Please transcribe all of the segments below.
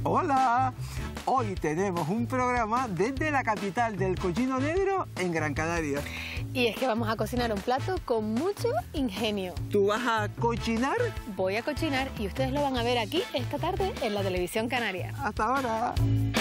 Hola, hoy tenemos un programa desde la capital del cochino negro en Gran Canaria. Y es que vamos a cocinar un plato con mucho ingenio. ¿Tú vas a cocinar? Voy a cocinar y ustedes lo van a ver aquí esta tarde en la televisión canaria. Hasta ahora.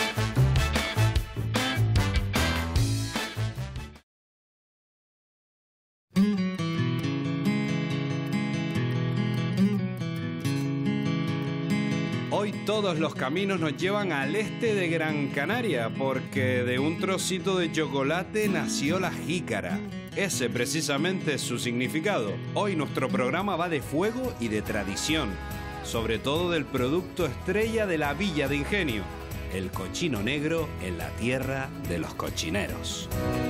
Hoy todos los caminos nos llevan al este de Gran Canaria, porque de un trocito de chocolate nació la jícara. Ese precisamente es su significado. Hoy nuestro programa va de fuego y de tradición, sobre todo del producto estrella de la Villa de Ingenio, el cochino negro en la tierra de los cochineros.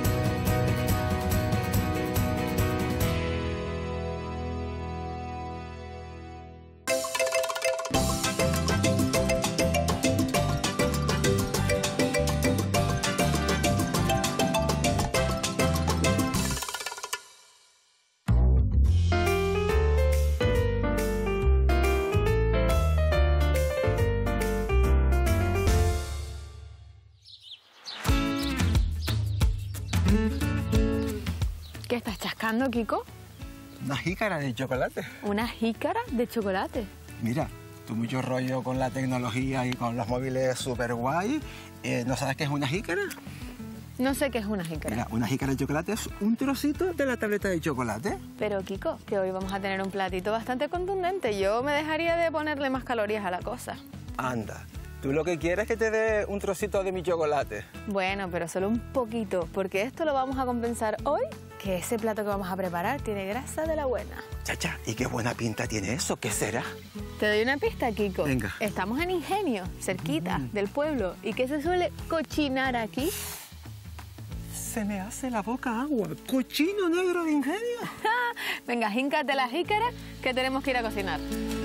¿Qué estás chascando, Kiko? Una jícara de chocolate. ¿Una jícara de chocolate? Mira, tú mucho rollo con la tecnología y con los móviles súper guay. ¿No sabes qué es una jícara? No sé qué es una jícara. Mira, una jícara de chocolate es un trocito de la tableta de chocolate. Pero, Kiko, que hoy vamos a tener un platito bastante contundente. Yo me dejaría de ponerle más calorías a la cosa. Anda, tú lo que quieres es que te dé un trocito de mi chocolate. Bueno, pero solo un poquito, porque esto lo vamos a compensar hoy, que ese plato que vamos a preparar tiene grasa de la buena. Chacha, ¿y qué buena pinta tiene eso? ¿Qué será? Te doy una pista, Kiko. Venga. Estamos en Ingenio, cerquita del pueblo. ¿Y qué se suele cocinar aquí? Se me hace la boca agua. ¿Cochino negro de Ingenio? Venga, híncate la jícara, que tenemos que ir a cocinar.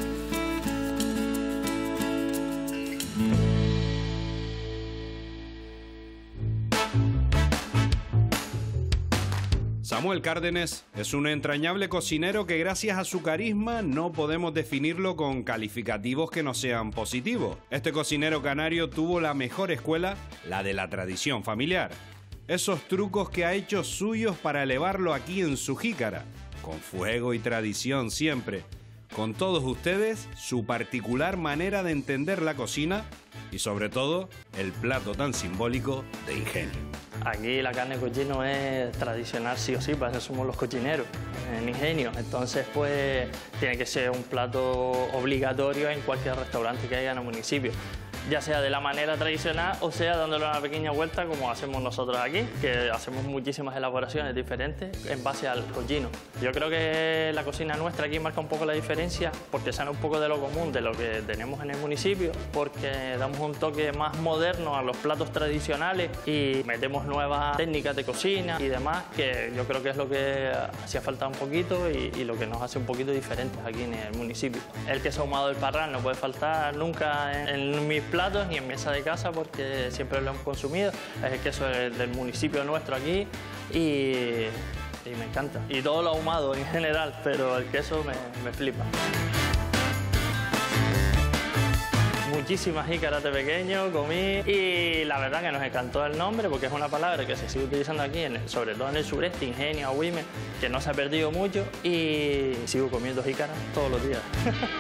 Samuel Cárdenes es un entrañable cocinero que gracias a su carisma no podemos definirlo con calificativos que no sean positivos. Este cocinero canario tuvo la mejor escuela, la de la tradición familiar. Esos trucos que ha hecho suyos para elevarlo aquí en su jícara, con fuego y tradición siempre. Con todos ustedes, su particular manera de entender la cocina y sobre todo, el plato tan simbólico de Ingenio. Aquí la carne de cochino es tradicional sí o sí, para eso somos los cochineros en Ingenio. Entonces, pues, tiene que ser un plato obligatorio en cualquier restaurante que haya en el municipio. Ya sea de la manera tradicional o sea dándole una pequeña vuelta como hacemos nosotros aquí, que hacemos muchísimas elaboraciones diferentes en base al cochino. Yo creo que la cocina nuestra aquí marca un poco la diferencia porque sale un poco de lo común, de lo que tenemos en el municipio, porque damos un toque más moderno a los platos tradicionales y metemos nuevas técnicas de cocina y demás, que yo creo que es lo que hacía falta un poquito y lo que nos hace un poquito diferentes aquí en el municipio. El queso ahumado del Parral no puede faltar nunca en mis platos ni en mesa de casa porque siempre lo hemos consumido. Es el queso del municipio nuestro aquí y me encanta. Y todo lo ahumado en general, pero el queso me flipa. Muchísimas jícaras de pequeño comí y la verdad que nos encantó el nombre porque es una palabra que se sigue utilizando aquí, sobre todo en el sureste, Ingenio, Agüime, que no se ha perdido mucho y sigo comiendo jícaras todos los días.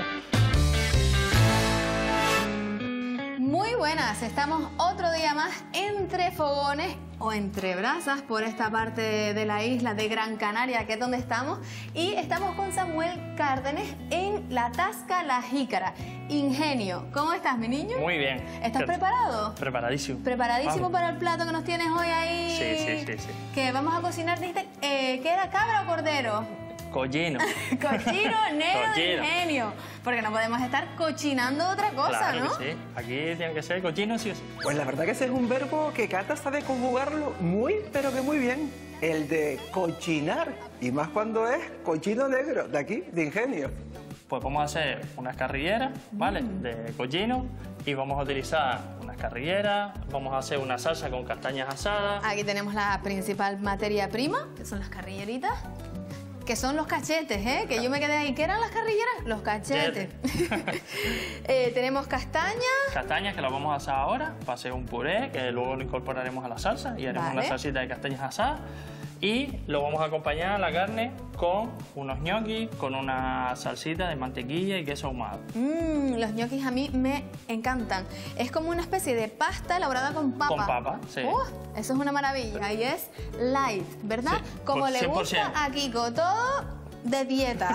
Muy buenas, estamos otro día más entre fogones o entre brasas por esta parte de la isla de Gran Canaria, que es donde estamos, y estamos con Samuel Cárdenes en La Tasca La Jícara, Ingenio. ¿Cómo estás, mi niño? Muy bien. ¿Estás preparado? Preparadísimo. ¿Preparadísimo Vamos. para el plato que nos tienes hoy ahí? Sí. Que vamos a cocinar, dijiste, ¿qué era, cabra o cordero? Cochino. Cochino negro de Cochino. Ingenio. Porque no podemos estar cochinando otra cosa, Claro ¿no? que sí. Aquí tiene que ser cochino sí o sí. Pues la verdad que ese es un verbo que Cata sabe conjugarlo muy, pero que muy bien. El de cochinar. Y más cuando es cochino negro, de aquí, de Ingenio. Pues vamos a hacer unas carrilleras, ¿vale? De cochino y vamos a utilizar unas carrilleras, vamos a hacer una salsa con castañas asadas. Aquí tenemos la principal materia prima, que son las carrilleritas. que son los cachetes, ¿eh? Que yo me quedé ahí. ¿Qué eran las carrilleras? Los cachetes. Tenemos castañas. Castañas que las vamos a asar ahora, para hacer un puré, que luego lo incorporaremos a la salsa y haremos Vale. una salsita de castañas asadas. Y lo vamos a acompañar a la carne con unos ñoquis, con una salsita de mantequilla y queso ahumado. Los ñoquis a mí me encantan. Es como una especie de pasta elaborada con papa. Con papa, sí. Eso es una maravilla. Y es light, ¿verdad? Sí, Como le 100%. gusta a Kiko, todo de dieta.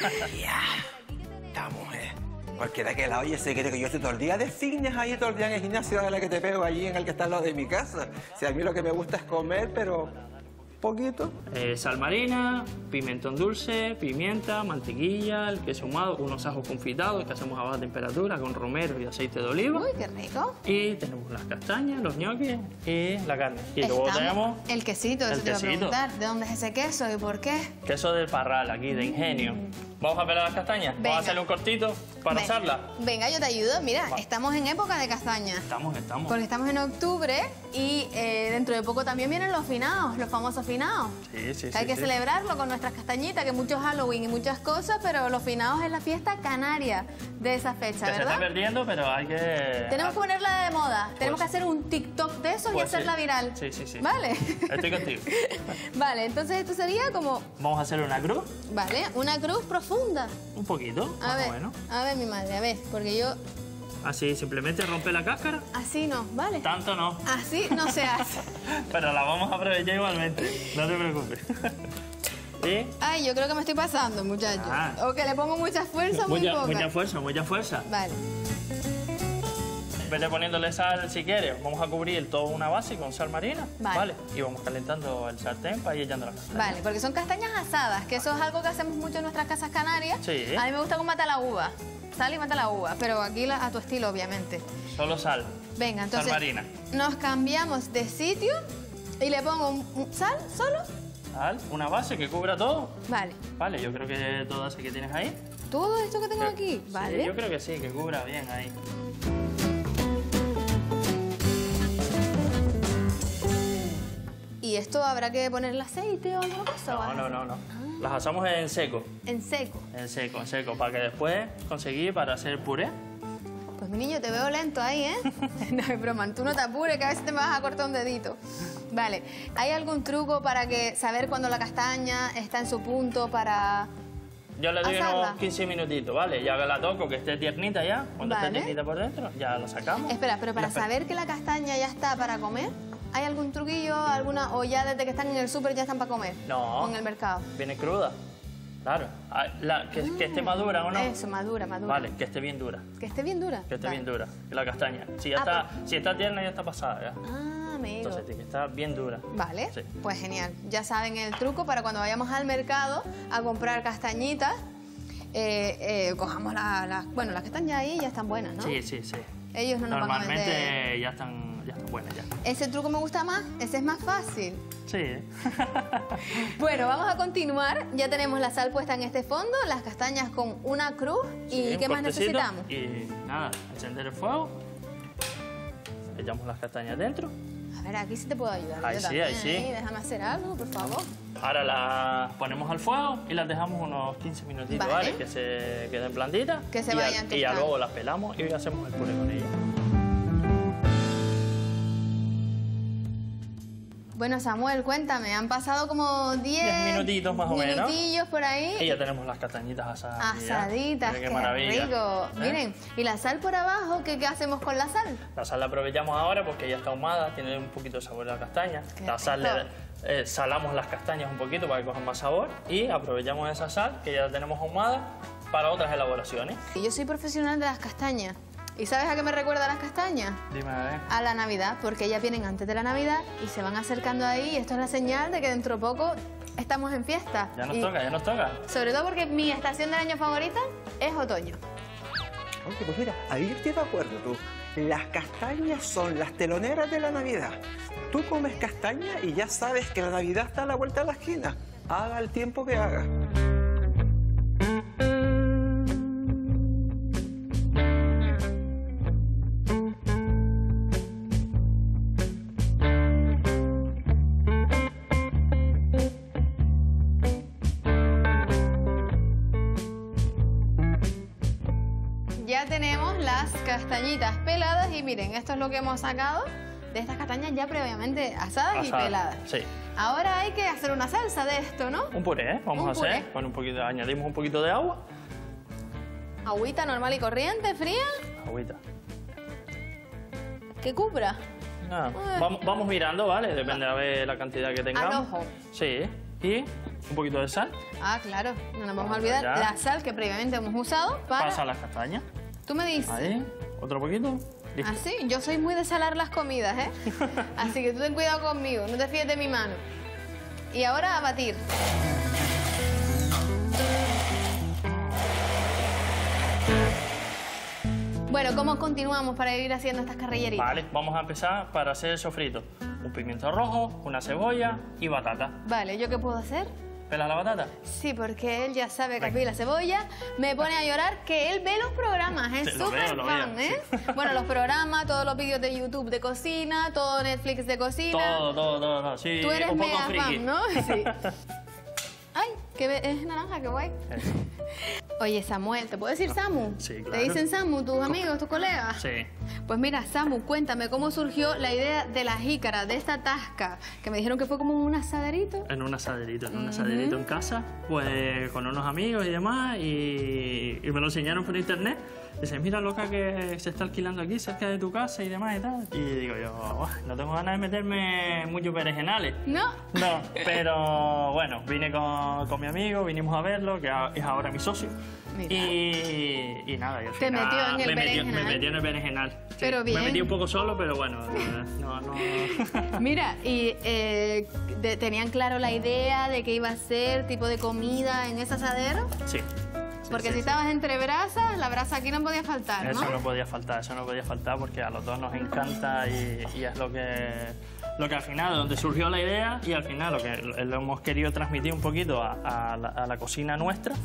Esta mujer. Cualquiera que la oye se cree que yo estoy todo el día de fitness ahí, todo el día en el gimnasio de la que te pego allí en el que está al lado de mi casa. Si a mí lo que me gusta es comer, pero poquito. Sal marina, pimentón dulce, pimienta, mantequilla, el queso ahumado, unos ajos confitados que hacemos a baja temperatura con romero y aceite de oliva. Uy, qué rico. Y tenemos las castañas, los ñoquis y la carne. Y luego tenemos el quesito, eso el te iba a quesito. preguntar. ¿De dónde es ese queso y por qué? queso del Parral, aquí, de Ingenio. ¿Vamos a pelar las castañas? Venga. Vamos a hacerle un cortito para Venga. asarlas. Venga, yo te ayudo. Mira, Va. estamos en época de castaña. Estamos. Porque estamos en octubre y dentro de poco también vienen los finados, los famosos finados. Sí, Hay que celebrarlo con nuestras castañitas, que mucho Halloween y muchas cosas, pero los finados es la fiesta canaria de esa fecha, Que se está ¿verdad? perdiendo, pero hay que... Tenemos que ponerla de moda. Tenemos que Pues- hacer un TikTok de esos y pues hacerla sí. viral. Sí. ¿Vale? Estoy contigo. Vale, entonces esto sería como, Vamos a hacer una cruz, ¿vale? Una cruz profunda. un poquito, A más ver, o menos. a ver, mi madre, a ver, porque yo Así, simplemente rompe la cáscara. así no, ¿vale? Tanto no, Así no se hace. pero la vamos a aprovechar igualmente. No te preocupes. Y Ay, yo creo que me estoy pasando, muchachos. Ah. O que le pongo mucha fuerza, muy poca. mucha fuerza. Vale. Vete poniéndole sal si quieres. Vamos a cubrir toda una base con sal marina. Vale. Y vamos calentando el sartén para ir echando las castañas. Vale, porque son castañas asadas, que eso es algo que hacemos mucho en nuestras casas canarias. Sí. A mí me gusta con mata la uva. Sal y mata la uva, pero aquí a tu estilo, obviamente. Solo sal. Venga, entonces marina. nos cambiamos de sitio y le pongo un sal solo. Sal, una base que cubra todo. Vale. Vale, yo creo que todo ese que tienes ahí. Todo esto que tengo Sí, aquí, vale. yo creo que sí, que cubra bien ahí. ¿Y esto habrá que ponerle aceite o alguna cosa? o algo? No. Las asamos en seco. En seco. En seco, para que después conseguir para hacer puré. Pues mi niño, te veo lento ahí, ¿eh? No es broma, tú no te apures, que a veces te me vas a cortar un dedito. Vale, ¿hay algún truco para que saber cuando la castaña está en su punto para...? Yo le doy Asarla. unos 15 minutitos, ¿vale? Ya que la toco, que esté tiernita ya. Cuando Vale. esté tiernita por dentro, ya la sacamos. Espera, pero para La espe- saber que la castaña ya está para comer, ¿hay algún truquillo, alguna, o ya desde que están en el súper ya están para comer? No. O en el mercado. Viene cruda. Claro. Ah, que esté madura o no. Eso, madura. Vale, que esté bien dura. Que esté bien dura. Que esté Vale. bien dura. La castaña. Si ya si está tierna, ya está pasada. Ya. Ah, amigo. Entonces tiene que estar bien dura. Vale, Sí. pues genial. Ya saben el truco para cuando vayamos al mercado a comprar castañitas, cojamos bueno, las que están ya ahí ya están buenas, ¿no? Sí. Ellos no nos van a vender. Normalmente ya están buenas ya. Ese truco me gusta más, ese es más fácil. Sí. Bueno, vamos a continuar. Ya tenemos la sal puesta en este fondo, las castañas con una cruz. ¿Y Sí, qué un más cortecito. necesitamos? Y nada, encender el fuego. Echamos las castañas dentro. A ver, aquí sí te puedo ayudar. Ahí yo sí, también, ahí sí. Déjame hacer algo, por favor. Ahora las ponemos al fuego y las dejamos unos 15 minutitos, Vale. ¿vale? Que se queden blanditas. Que se y vayan y ya tostando. luego las pelamos y hacemos el puré con ellas. Bueno, Samuel, cuéntame, han pasado como 10 minutitos más o menos. minutillos por ahí. Y ya tenemos las castañitas asadas. aquí ya. Asaditas, Mira qué qué maravilla. rico. ¿Eh? Miren, y la sal por abajo, ¿qué hacemos con la sal? La sal la aprovechamos ahora porque ya está ahumada, tiene un poquito de sabor a la castaña. Qué La sal rico. salamos las castañas un poquito para que cojan más sabor y aprovechamos esa sal que ya tenemos ahumada para otras elaboraciones. Yo soy profesional de las castañas. ¿Y sabes a qué me recuerda las castañas? Dime, a ver. A la Navidad, porque ellas vienen antes de la Navidad y se van acercando ahí y esto es la señal de que dentro de poco estamos en fiesta. Ya nos Y toca, ya nos toca. sobre todo porque mi estación del año favorita es otoño. Oye, pues mira, ahí estoy de acuerdo tú. Las castañas son las teloneras de la Navidad. Tú comes castaña y ya sabes que la Navidad está a la vuelta de la esquina. Haga el tiempo que haga. las castañitas peladas y miren, esto es lo que hemos sacado de estas castañas ya previamente asadas y peladas. Sí. Ahora hay que hacer una salsa de esto, ¿no? Un puré, ¿eh? Vamos a hacer puré. con un poquito, añadimos un poquito de agua. Agüita normal y corriente, fría. Agüita. ¿Qué cubra? Nada. Vamos mirando, ¿vale? Depende a ver la cantidad que tengamos. Al ojo. Sí. Y un poquito de sal. Ah, claro. No nos vamos a olvidar Ya. la sal que previamente hemos usado para... Pasa las castañas. Tú me dices. Ahí. Otro poquito. Listo. Así, yo soy muy de salar las comidas, ¿eh? Así que tú ten cuidado conmigo, no te fíes de mi mano. Y ahora a batir. Bueno, ¿cómo continuamos para ir haciendo estas carrilleritas? Vale, vamos a empezar para hacer el sofrito. Un pimiento rojo, una cebolla y batata. Vale, ¿yo qué puedo hacer? ¿Pelas la batata? Sí, porque él ya sabe que aquí la cebolla me pone a llorar que él ve los programas, es Sí, lo súper veo, fan, ¿eh? Bueno, los programas, todos los vídeos de YouTube de cocina, todo Netflix de cocina. Todo. Sí, Tú eres un poco mega friki. fan, ¿no? Sí. Ay, es naranja, qué guay. Eso. Oye, Samuel, ¿te puedo decir Samu? Sí, claro. ¿Te dicen Samu tus amigos, tus colegas? Sí. Pues mira, Samu, cuéntame cómo surgió la idea de la jícara, de esta tasca, que me dijeron que fue como un asaderito. En un asaderito en casa, pues con unos amigos y demás, y me lo enseñaron por internet. Dice, mira, loca, que se está alquilando aquí cerca de tu casa y demás y tal. Y digo yo, no tengo ganas de meterme muchos berenjenales. ¿No? No, pero bueno, vine con mi amigo, vinimos a verlo, que es ahora mi socio. Mira. Y nada, y al Te final metió en el berenjenal. me metió en el berenjenal. Sí, Pero bien. Me metí un poco solo, pero bueno, no. Mira, y tenían claro la idea de que iba a ser tipo de comida en ese asadero. Sí. Porque sí, si estabas entre brasas, la brasa aquí no podía faltar, ¿no? Eso no podía faltar porque a los dos nos encanta y es lo que al final, de donde surgió la idea y al final lo que lo hemos querido transmitir un poquito a la cocina nuestra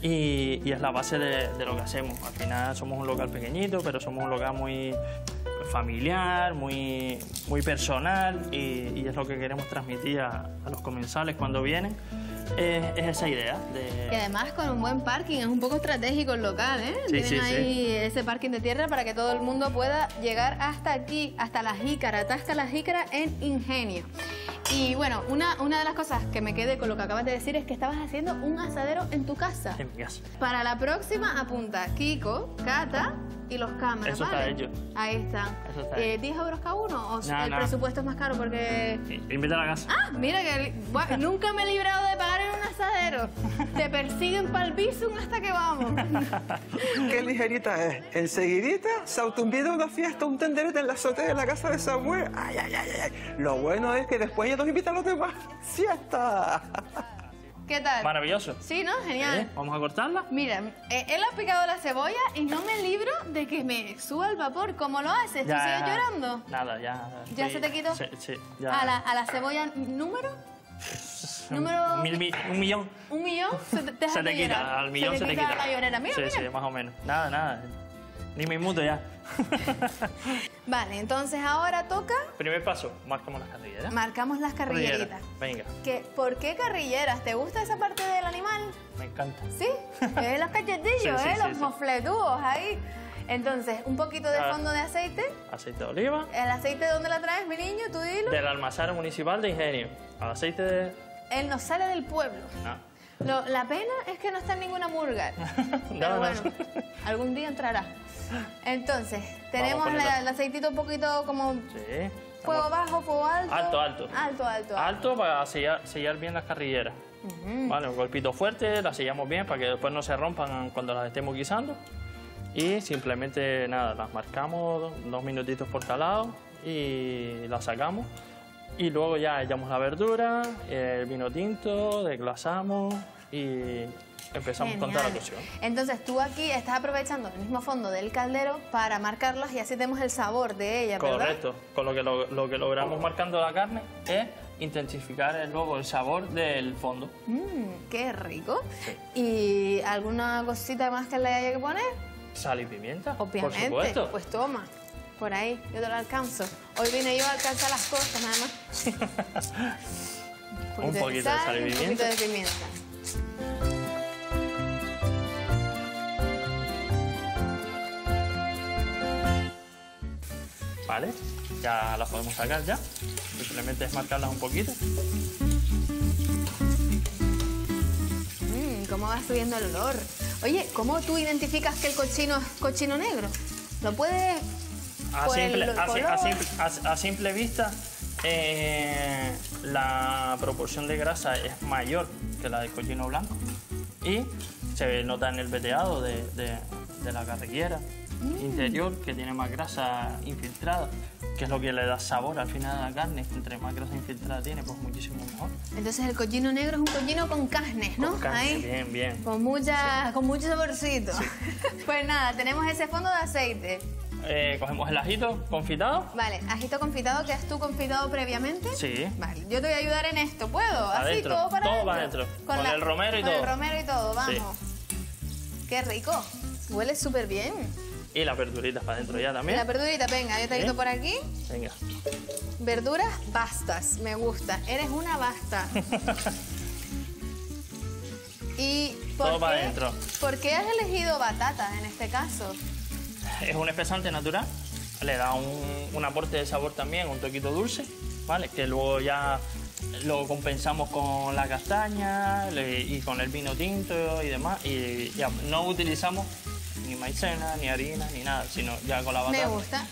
y es la base de lo que hacemos. Al final somos un local pequeñito, pero somos un local muy familiar, muy personal y es lo que queremos transmitir a los comensales cuando vienen. Es esa idea de... Y además con un buen parking, es un poco estratégico el local, ¿eh? Sí, Tienen sí, ahí ese parking de tierra para que todo el mundo pueda llegar hasta aquí, hasta La Jícara, atasca La Jícara en Ingenio. Y bueno, una de las cosas que me quedé con lo que acabas de decir es que estabas haciendo un asadero en tu casa. En mi casa. Para la próxima apunta Kiko, Cata y los cámaras, Eso está ¿vale? hecho. Ahí están. Eso está 10 euros cada uno o No, el no. presupuesto es más caro porque... Invita a la casa. Ah, mira que bueno, nunca me he librado de pagar en un asadero. Te persiguen para el Bizum hasta que vamos. Qué ligerita es. Enseguidita se autoinvita a una fiesta, un tenderete en la azotea de la casa de Samuel. Ay. Lo bueno es que después ya nos invitan a los demás. ¡Siesta! ¿Qué tal? Maravilloso. Sí, ¿no? Genial. Vamos a cortarla. Mira, él ha picado la cebolla y no me libro de que me suba el vapor. ¿Cómo lo haces? ¿Tú sigues llorando? Nada, ya. ¿Ya se te quitó? Sí, ya. ¿A la cebolla número? ¿Número? Un millón. ¿1 millón? Se te deja Se de te quita, llorar. al millón se te quita quita. la llorera. Mira, sí, mira. sí, más o menos. Nada. Ni me inmuto ya. Vale, entonces ahora toca... Primer paso, marcamos las carrilleras. Marcamos las carrilleritas. Venga, ¿Por qué carrilleras? ¿Te gusta esa parte del animal? me encanta. ¿Sí? Los cachetillos, Sí, los sí. mofletudos ahí. Entonces, un poquito de Ah. fondo de aceite. Aceite de oliva. ¿El aceite de dónde la traes, mi niño? ¿Tú dilo? Del almacén municipal de Ingenio. Al aceite de... Él nos sale del pueblo. No. La pena es que no está en ninguna murga. Pero No. bueno, algún día entrará. Entonces, tenemos poniendo- el aceitito un poquito como Sí. fuego bajo, fuego alto. Alto. Alto. Alto para sellar bien las carrilleras. Vale, un golpito fuerte, las sellamos bien para que después no se rompan cuando las estemos guisando. Y simplemente, nada, las marcamos 2 minutitos por cada lado y las sacamos. Y luego ya echamos la verdura, el vino tinto, desglasamos y empezamos con toda la Genial. cocción. Entonces, tú aquí estás aprovechando el mismo fondo del caldero para marcarlas y así tenemos el sabor de ella, ¿verdad? Correcto. Con lo que logramos marcando la carne es intensificar luego el sabor del fondo. Qué rico. Sí. ¿Y alguna cosita más que le haya que poner? Sal y pimienta, Obviamente. por supuesto. Pues toma, por ahí, yo te lo alcanzo. Hoy vine yo a alcanzar las cosas, nada más. Un poquito de sal y Un pimienta. poquito de pimienta. ¿vale? Ya las podemos sacar ya. Simplemente es marcarlas un poquito. ¿Cómo va subiendo el olor? Oye, ¿cómo tú identificas que el cochino es cochino negro? ¿Lo puedes...? A simple vista, la proporción de grasa es mayor que la del cochino blanco y se nota en el veteado de la carriquera interior, que tiene más grasa infiltrada, que es lo que le da sabor al final a la carne. Entre más grasa infiltrada tiene, pues muchísimo mejor. Entonces el cochino negro es un cochino con carnes, ¿no? Con carne, ahí, bien. Con mucho saborcito. Sí. Pues nada, tenemos ese fondo de aceite. Cogemos el ajito confitado. Vale, ajito confitado, que has tú confitado previamente. Sí. Vale, yo te voy a ayudar en esto, ¿puedo? Así, Adentro. todo para Todo adentro. Con el romero y todo. Con el romero y todo, vamos. Sí. Qué rico. Huele súper bien. Y las verduritas para adentro ya también. La verdurita, venga, yo te quito por aquí. Venga. Verduras bastas, me gusta. Eres una basta. ¿Y todo para adentro. por qué has elegido batata en este caso? Es un espesante natural, le da un aporte de sabor también, un toquito dulce, ¿vale? Que luego ya lo compensamos con la castaña y con el vino tinto y demás. Y ya no utilizamos ni maicena, ni harina, ni nada, sino ya con la batata. Me gusta.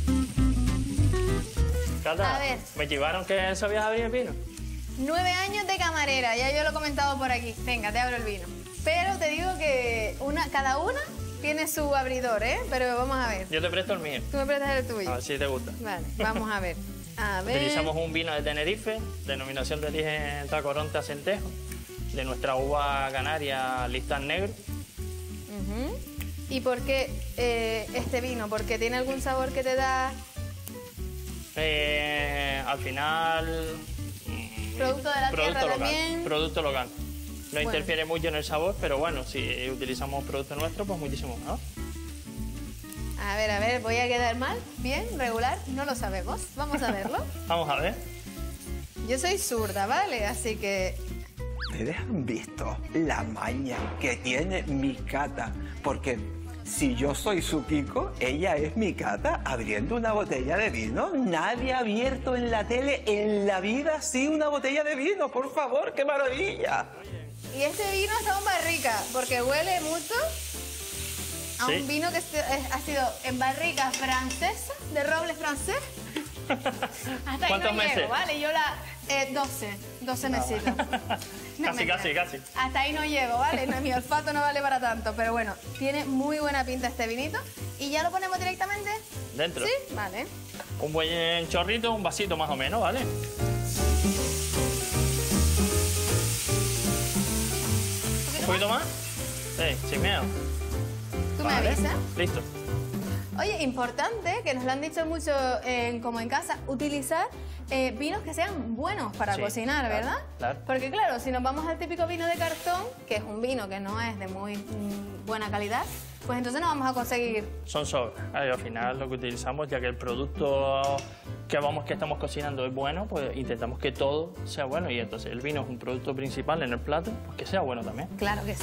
Cata, A ver. ¿me chivaron que sabías abrir el vino? 9 años de camarera, ya yo lo he comentado por aquí. Venga, te abro el vino. Pero te digo que cada una tiene su abridor, ¿eh? Pero vamos a ver. Yo te presto el mío. Tú me prestas el tuyo. A ver si te gusta. Vale, vamos a ver. A ver. Utilizamos un vino de Tenerife, denominación de origen Tacoronte Acentejo, de nuestra uva canaria Listán Negro. ¿Y por qué este vino? ¿Porque tiene algún sabor que te da? Al final... Producto de la tierra local, también. Producto local. No interfiere mucho en el sabor, pero bueno, si utilizamos producto nuestro, pues muchísimo mejor. A ver, ¿voy a quedar mal? ¿Bien? ¿Regular? No lo sabemos. Vamos a verlo. Vamos a ver. Yo soy zurda, ¿vale? Así que... ¿Ustedes han visto la maña que tiene mi Cata? Porque si yo soy su Kiko, ella es mi Cata abriendo una botella de vino. Nadie ha abierto en la tele en la vida así una botella de vino. Por favor, qué maravilla. Y este vino está en barrica, porque huele mucho a un vino que ha sido en barrica francesa, de roble francés. Hasta ahí ¿Cuántos no meses? llego, ¿vale? Yo 12 mesitos. No, casi. Hasta ahí no llego, ¿vale? No, mi olfato no vale para tanto, pero bueno, tiene muy buena pinta este vinito. ¿Y ya lo ponemos directamente? Dentro. Sí, vale. Un buen chorrito, un vasito más o menos, ¿vale? ¿Un poquito más? Sí, sin miedo. ¿Tú me avisas? Listo. Oye, importante, que nos lo han dicho mucho como en casa, utilizar vinos que sean buenos para Sí, cocinar, claro, ¿verdad? claro. Porque claro, si nos vamos al típico vino de cartón, que es un vino que no es de muy buena calidad, pues entonces no vamos a conseguir... Son sobras. Al final lo que utilizamos, ya que el producto que estamos cocinando es bueno, pues intentamos que todo sea bueno y entonces el vino es un producto principal en el plato, pues que sea bueno también. Claro que sí.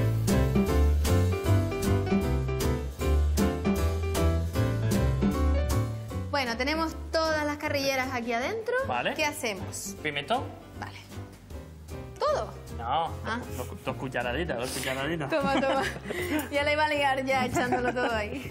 Bueno, tenemos todas las carrilleras aquí adentro. Vale. ¿Qué hacemos? ¿Pimentón? Vale. ¿Todo? No, Ah. dos cucharaditas. Toma, toma. Ya le iba a ligar ya echándolo todo ahí.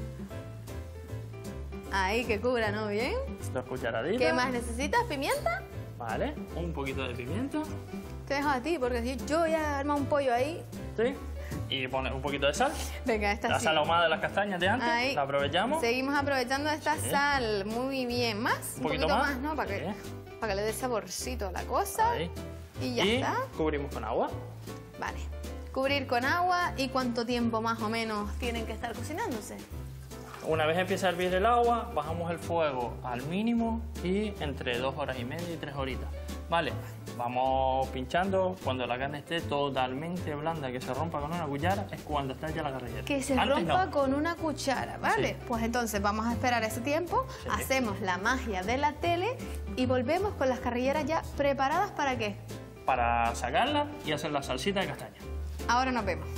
Ahí, que cubra, ¿no? Bien. 2 cucharaditas. ¿Qué más necesitas? ¿Pimienta? Vale, un poquito de pimienta. Te dejo a ti, porque si yo voy a armar un pollo ahí... Sí. Y pone un poquito de sal. Venga, esta La sí. sal ahumada de las castañas de antes. Ahí. La aprovechamos. Seguimos aprovechando esta sal. Muy bien. ¿Más? Un poquito más. ¿no? Para Sí. que le dé saborcito a la cosa. Ahí. Y ya Y está. cubrimos con agua. Vale. Cubrir con agua. ¿Y cuánto tiempo más o menos tienen que estar cocinándose? Una vez empieza a hervir el agua, bajamos el fuego al mínimo y entre 2 horas y media y 3 horitas. Vale, vamos pinchando. Cuando la carne esté totalmente blanda, que se rompa con una cuchara, es cuando está ya la carrillera. Que se Antes rompa no. con una cuchara, ¿vale? Sí. Pues entonces vamos a esperar ese tiempo, Sí. hacemos la magia de la tele y volvemos con las carrilleras ya preparadas ¿para qué? Para sacarla y hacer la salsita de castaña. Ahora nos vemos.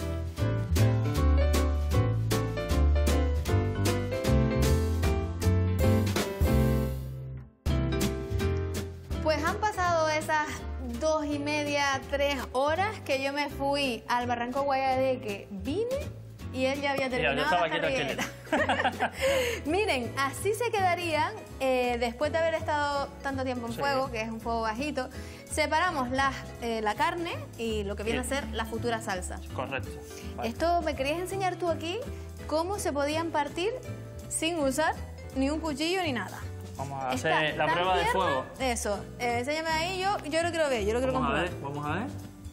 esas 2:30, 3 horas que yo me fui al Barranco Guayadeque, vine y él ya había terminado estaba la aquí carrillera. Miren, así se quedarían después de haber estado tanto tiempo en fuego, que es un fuego bajito. Separamos la carne y lo que viene a ser la futura salsa. Correcto. Vale. Esto me querías enseñar tú aquí, cómo se podían partir sin usar ni un cuchillo ni nada. Vamos a hacer la prueba de fuego. Eso, enséñame ahí, yo lo quiero ver, yo lo quiero comprobar. Vamos a ver.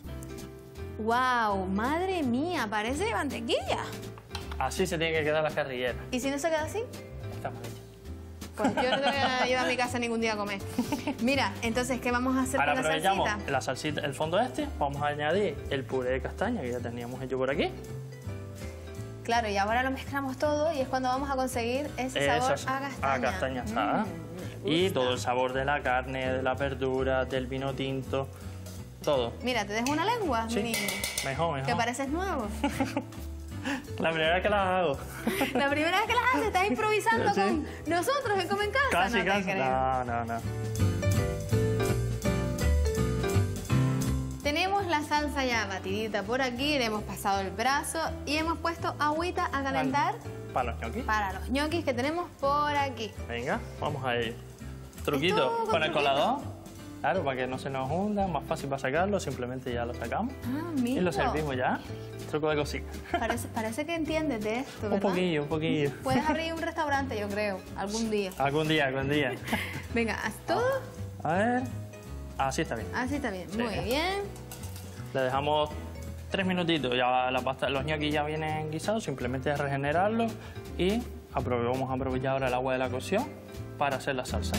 ¡Wow! ¡Madre mía! Parece mantequilla. Así se tiene que quedar la carrillera. ¿Y si no se queda así? Está mal hecha. Pues yo no te voy a llevar a mi casa ningún día a comer. Mira, entonces, ¿qué vamos a hacer Ahora con la aprovechamos salsita? la salsita, el fondo vamos a añadir el puré de castaña que ya teníamos hecho por aquí. Claro, y ahora lo mezclamos todo y es cuando vamos a conseguir ese sabor a castaña. A castaña asada. Y todo el sabor de la carne, de la verdura, del vino tinto, todo. Mira, te dejo una lengua, Sí. mi niño. Mejor. Que pareces nuevo. La primera vez que la hago. La primera vez que las haces, estás improvisando Sí. con nosotros en Come en Casa. Casi, no te casi. creo. No. Tenemos la salsa ya batidita por aquí, le hemos pasado el brazo y hemos puesto agüita a calentar Para los ñoquis. para los ñoquis que tenemos por aquí. Venga, vamos a ir. Truquito Esto con con el truquito. colador. Claro, para que no se nos hunda, más fácil para sacarlo, simplemente ya lo sacamos. Ah, Y mira. lo servimos ya. Truco de cocina. Parece que entiendes de esto, ¿verdad? Un poquillo. Puedes abrir un restaurante, yo creo, algún día. Algún día. Venga, haz todo. A ver. Así está bien. Así está bien, Sí. muy bien. Le dejamos 3 minutitos. Ya la pasta, los ñoquis ya vienen guisados, simplemente es regenerarlos y vamos a aprovechar ahora el agua de la cocción para hacer la salsa.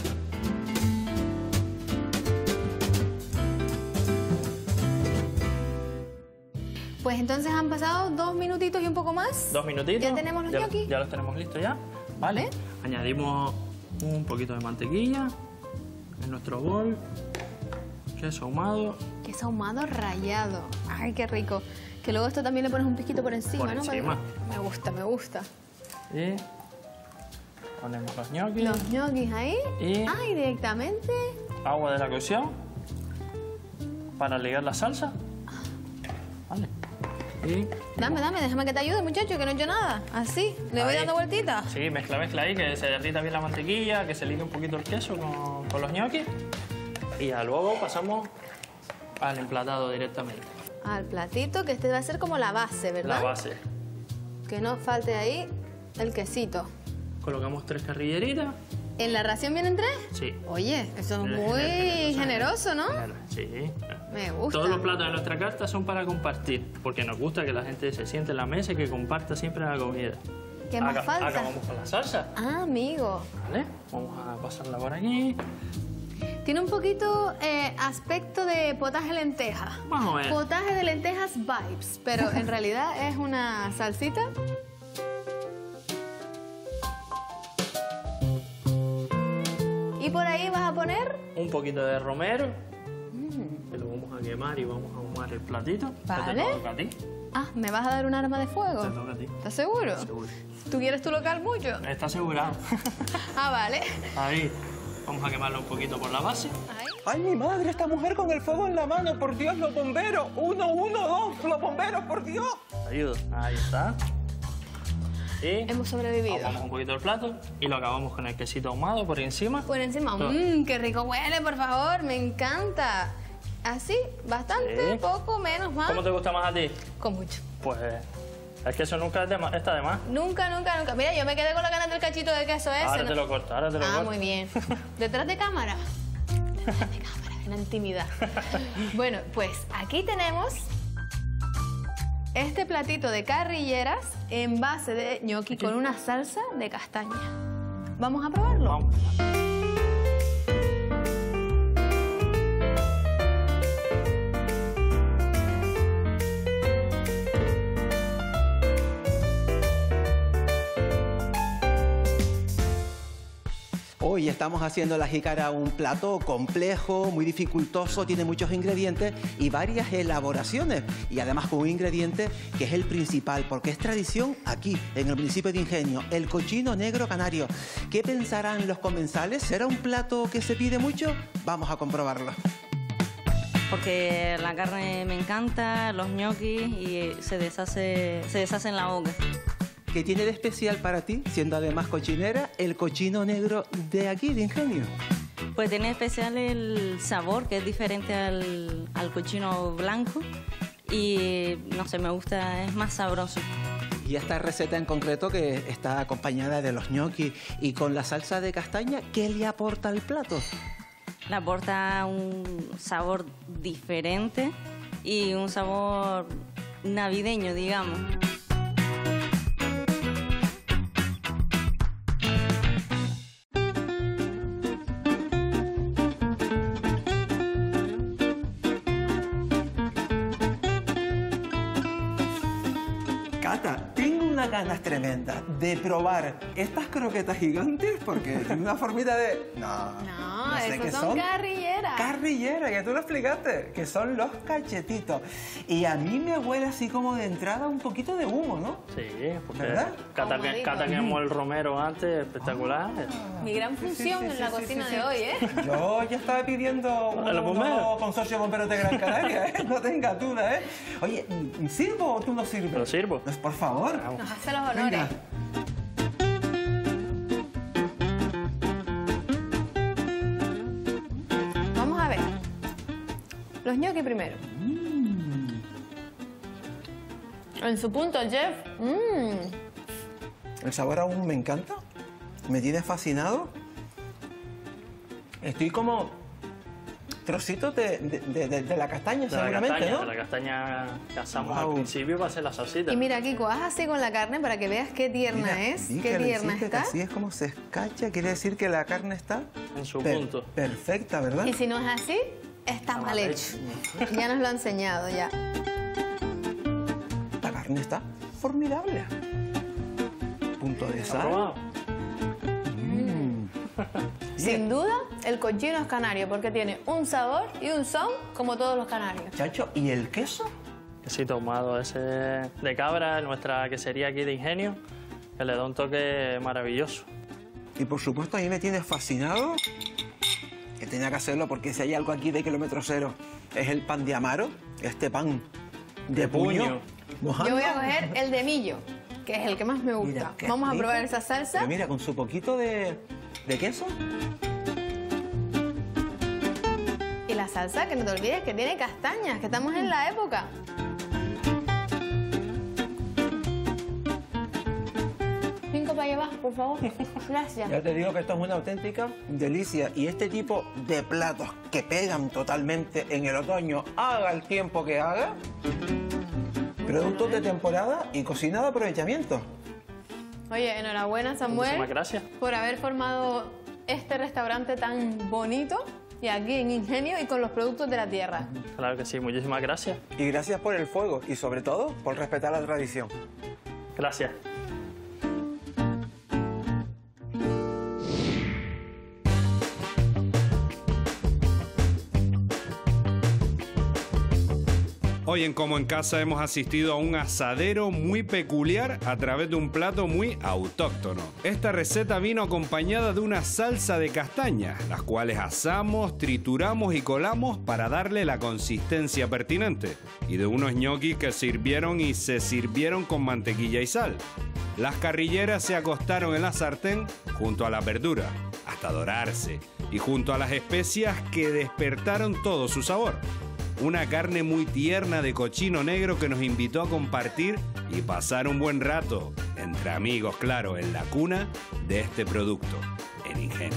Pues entonces han pasado 2 minutitos y un poco más. 2 minutitos. Ya tenemos los ñoquis. Ya los tenemos listos ya. Vale. Añadimos un poquito de mantequilla en nuestro bol. Queso ahumado. Queso ahumado rallado. Ay, qué rico. Que luego esto también le pones un piquito por encima, Por ¿no? encima. Me gusta. Y ponemos los ñoquis. Los ñoquis ahí. Y- Ay, directamente. Agua de la cocción para ligar la salsa. Vale. Y Dame, déjame que te ayude, muchacho, que no he hecho nada. Así, le voy ahí. dando vueltitas. Sí, mezcla ahí, que se derrita bien la mantequilla, que se ligue un poquito el queso con los ñoquis. Y ya luego pasamos al emplatado directamente. Al platito, que este va a ser como la base, ¿verdad? La base. Que no falte ahí el quesito. Colocamos 3 carrilleritas. ¿En la ración vienen 3? Sí. Oye, eso es Generoso, muy generoso, ¿no? Sí. Me gusta. Todos los platos de nuestra carta son para compartir, porque nos gusta que la gente se siente en la mesa y que comparta siempre la comida. ¿Qué más falta? Acabamos con la salsa. Ah, amigo. Vale, vamos a pasarla por aquí. Tiene un poquito aspecto de potaje de lenteja. Más o menos. Potaje de lentejas vibes, pero en realidad es una salsita. Y por ahí vas a poner... Un poquito de romero, que lo vamos a quemar y vamos a ahumar el platito. Vale. Te toca a ti. Ah, ¿me vas a dar un arma de fuego? Te toca a ti. ¿Estás seguro? Seguro. ¿Tú quieres tu local mucho? Está asegurado. Ah, vale. Ahí. Vamos a quemarlo un poquito por la base. Ahí. ¡Ay, mi madre! Esta mujer con el fuego en la mano. ¡Por Dios, los bomberos! 1, 1, 2. ¡Los bomberos, por Dios! Te ayudo. Ahí está. Y Hemos sobrevivido. ahumamos un poquito el plato y lo acabamos con el quesito ahumado por encima. Por encima. Todo. ¡Qué rico huele, por favor! Me encanta. Así, bastante, Sí. poco, menos, más. ¿Cómo te gusta más a ti? Con mucho. Pues es que eso nunca está de más. Nunca. Mira, yo me quedé con la ganas del cachito de queso ese. Ahora ¿no? te lo corto, ahora te lo Ah, corto. muy bien. ¿Detrás de cámara? Detrás de cámara, en la intimidad. Bueno, pues aquí tenemos este platito de carrilleras en base de ñoqui con una salsa de castaña. ¿Vamos a probarlo? Vamos. Hoy estamos haciendo la jícara un plato complejo, muy dificultoso, tiene muchos ingredientes y varias elaboraciones. Y además con un ingrediente que es el principal, porque es tradición aquí, en el municipio de Ingenio, el cochino negro canario. ¿Qué pensarán los comensales? ¿Será un plato que se pide mucho? Vamos a comprobarlo. porque la carne me encanta, los ñoquis y se deshace en la boca. ¿Qué tiene de especial para ti, siendo además cochinera, el cochino negro de aquí, de Ingenio? Pues tiene especial el sabor, que es diferente al cochino blanco y no sé, me gusta, es más sabroso. Y esta receta en concreto, que está acompañada de los ñoquis y con la salsa de castaña, ¿qué le aporta al plato? Le aporta un sabor diferente y un sabor navideño, digamos. Cata, tengo unas ganas tremendas de probar estas croquetas gigantes porque tiene una formita de... No, sé esos qué son carrilleras. Carrilleras, que tú lo explicaste, que son los cachetitos. Y a mí me huele así como de entrada un poquito de humo, ¿no? Sí, porque ¿verdad? Cata quemó el romero antes, espectacular. Mi gran función en la cocina de hoy, ¿eh? Yo ya estaba pidiendo un nuevo consorcio de bomberos de Gran Canaria, ¿eh? No tengas duda, ¿eh? Oye, ¿sirvo o tú no sirves? Lo sirvo. Pues por favor. Nos hace los honores. Venga. Vamos a ver. Los ñoquis primero. En su punto, Jeff. El sabor aún me encanta. Me tiene fascinado. Estoy como trocitos de la castaña, seguramente, ¿no? De la castaña que asamos Wow. al principio va a ser la salsita. Y mira, Kiko, haz así con la carne para que veas qué tierna Mira, es, vi qué que le tierna hiciste, está. Así es como se escacha, quiere decir que la carne está En su punto. perfecta, ¿verdad? Y si no es así, está mal hecho. Ya nos lo ha enseñado, ya. La carne está formidable. Punto de ¿Está sal. probado? Sin duda, el cochino es canario porque tiene un sabor y un son como todos los canarios. Chacho, ¿y el queso? Quesito ahumado ese de cabra, nuestra quesería aquí de Ingenio, que le da un toque maravilloso. Y por supuesto, a mí me tiene fascinado, que tenía que hacerlo porque si hay algo aquí de kilómetro cero, es el pan de amaro, este pan de puño. mojando. Yo voy a coger el de millo, que es el que más me gusta. Mira, qué Vamos a rico. probar esa salsa. Pero mira, con su poquito de queso. Y la salsa, que no te olvides que tiene castañas, que estamos en la época. Cinco para llevar, por favor. Gracias. Ya te digo que esto es una auténtica delicia. Y este tipo de platos que pegan totalmente en el otoño, haga el tiempo que haga, productos de temporada y cocina de aprovechamiento. Oye, enhorabuena, Samuel, Muchísimas gracias. por haber formado este restaurante tan bonito y aquí en Ingenio y con los productos de la tierra. Claro que sí, muchísimas gracias. Y gracias por el fuego y sobre todo por respetar la tradición. Gracias. Hoy en Como en Casa hemos asistido a un asadero muy peculiar a través de un plato muy autóctono. Esta receta vino acompañada de una salsa de castañas, las cuales asamos, trituramos y colamos para darle la consistencia pertinente, y de unos ñoquis que sirvieron y se sirvieron con mantequilla y sal. Las carrilleras se acostaron en la sartén junto a la verdura, hasta dorarse, y junto a las especias que despertaron todo su sabor. Una carne muy tierna de cochino negro que nos invitó a compartir y pasar un buen rato, entre amigos, claro, en la cuna de este producto, en Ingenio.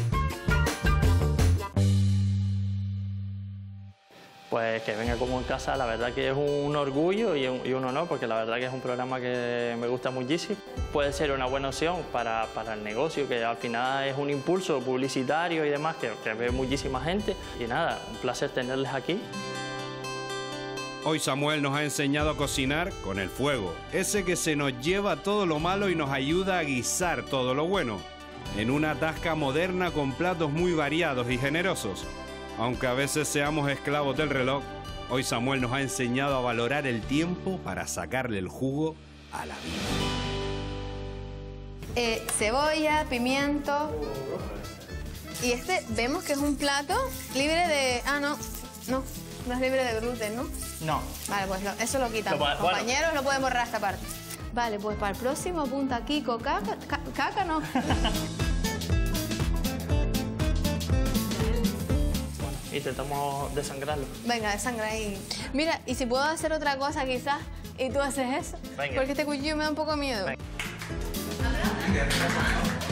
Pues que venga Como en Casa, la verdad que es un orgullo y un honor, porque la verdad que es un programa que me gusta muchísimo. Puede ser una buena opción para el negocio, que al final es un impulso publicitario y demás, que ve muchísima gente. Y nada, un placer tenerles aquí. Hoy Samuel nos ha enseñado a cocinar con el fuego, ese que se nos lleva todo lo malo y nos ayuda a guisar todo lo bueno, en una tasca moderna con platos muy variados y generosos. Aunque a veces seamos esclavos del reloj, hoy Samuel nos ha enseñado a valorar el tiempo para sacarle el jugo a la vida. Cebolla, pimiento. Y este vemos que es un plato libre de... Ah, no. No es libre de gluten, ¿no? No. Vale, pues eso lo quitamos. Bueno. Compañeros, no podemos borrar esta parte. Vale, pues para el próximo apunta Kiko caca. Caca no. Intentamos desangrarlo. Venga, desangra ahí. Mira, y si puedo hacer otra cosa quizás, y tú haces eso. Venga. Porque este cuchillo me da un poco de miedo. Venga.